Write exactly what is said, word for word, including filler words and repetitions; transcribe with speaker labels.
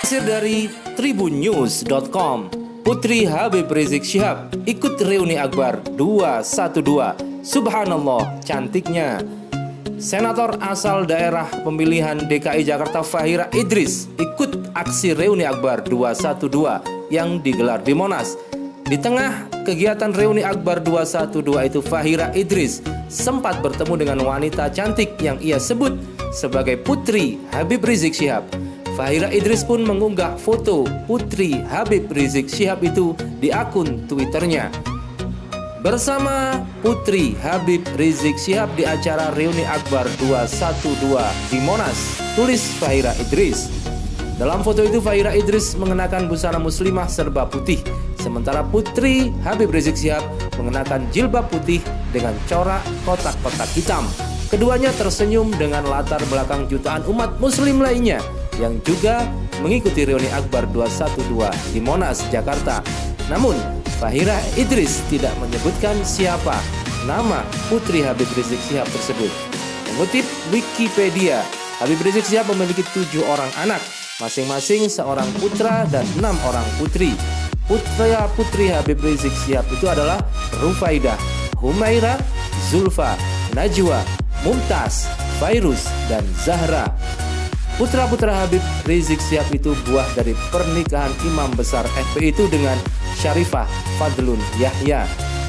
Speaker 1: Hasil dari tribun news dot com, Putri Habib Rizik Syihab ikut reuni Akbar dua satu dua. Subhanallah, cantiknya. Senator asal daerah pemilihan D K I Jakarta Fahira Idris ikut aksi reuni Akbar dua satu dua yang digelar di Monas. Di tengah kegiatan reuni Akbar dua satu dua itu, Fahira Idris sempat bertemu dengan wanita cantik yang ia sebut sebagai Putri Habib Rizik Syihab. Fahira Idris pun mengunggah foto Putri Habib Rizik Syihab itu di akun Twitternya. Bersama Putri Habib Rizik Syihab di acara reuni Akbar dua satu dua di Monas, tulis Fahira Idris. Dalam foto itu Fahira Idris mengenakan busana muslimah serba putih, sementara Putri Habib Rizik Syihab mengenakan jilbab putih dengan corak kotak-kotak hitam. Keduanya tersenyum dengan latar belakang jutaan umat muslim lainnya yang juga mengikuti reuni Akbar dua satu dua di Monas, Jakarta. Namun, Fahira Idris tidak menyebutkan siapa nama Putri Habib Rizik Syihab tersebut. Mengutip Wikipedia, Habib Rizik Syihab memiliki tujuh orang anak, masing-masing seorang putra dan enam orang putri. Putra Putri Habib Rizik Syihab itu adalah Rufaidah, Humaira, Zulfa, Najwa, Mumtaz, Fairuz, dan Zahra. Putra-putra Habib Rizik Syihab itu buah dari pernikahan imam besar F P I itu dengan Syarifah Fadlun Yahya.